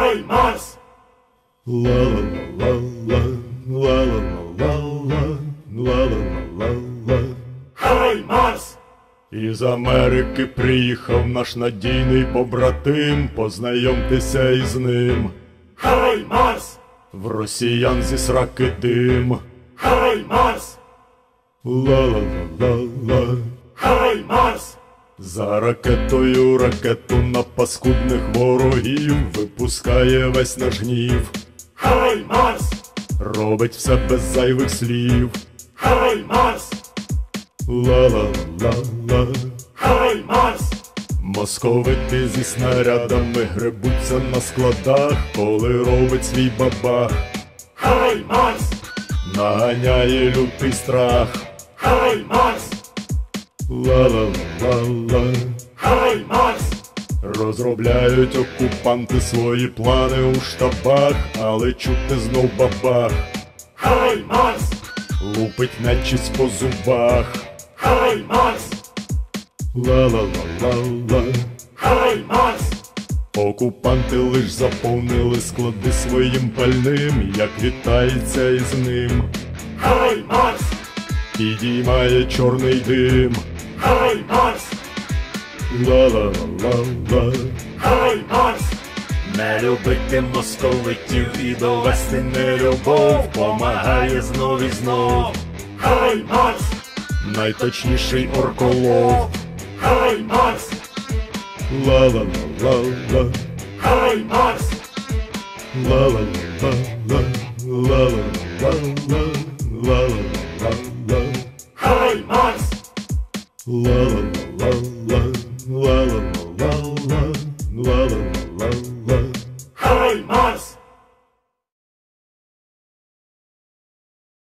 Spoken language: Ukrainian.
Хай Марс! Хай Марс! Із Америки приїхав наш надійний побратим, познайомтеся із ним. Хай Марс! В росіян зі сраки дим. Хай Марс! Ла-ла-ла-ла-ла. Хай Марс! За ракетою ракету на паскудних ворогів випускає весь наш гнів. Хай Марс! Робить все без зайвих слів. Хай Марс! Ла-ла-ла-ла. Хай Марс! Московити зі снарядами гребуться на складах, коли робить свій бабах. Хай Марс! Наганяє лютий страх. Хай Марс! Ла-ла-ла-ла. Хай Марс! Розробляють окупанти свої плани у штабах, але чути знов бабах. Хай Марс! Лупить нечисть по зубах. Хай Марс! Ла-ла-ла-ла-ла. Хай Марс! Окупанти лиш заповнили склади своїм пальним, як вітається із ним. Хай Марс! Підіймає чорний дим. Хай Марс! Ла-ла-ла-ла. Хай Марс! Не любити московитів і довести нелюбов помагає знов і знов. Хай Марс! Найточніший орколов. Хай Марс! Ла-ла-ла-ла-ла. Хай Марс! Ла-ла-ла-ла. Ла-ла-ла-ла. Ла-ла-ла-ла. Хай Марс! La la la la la la la la la la la la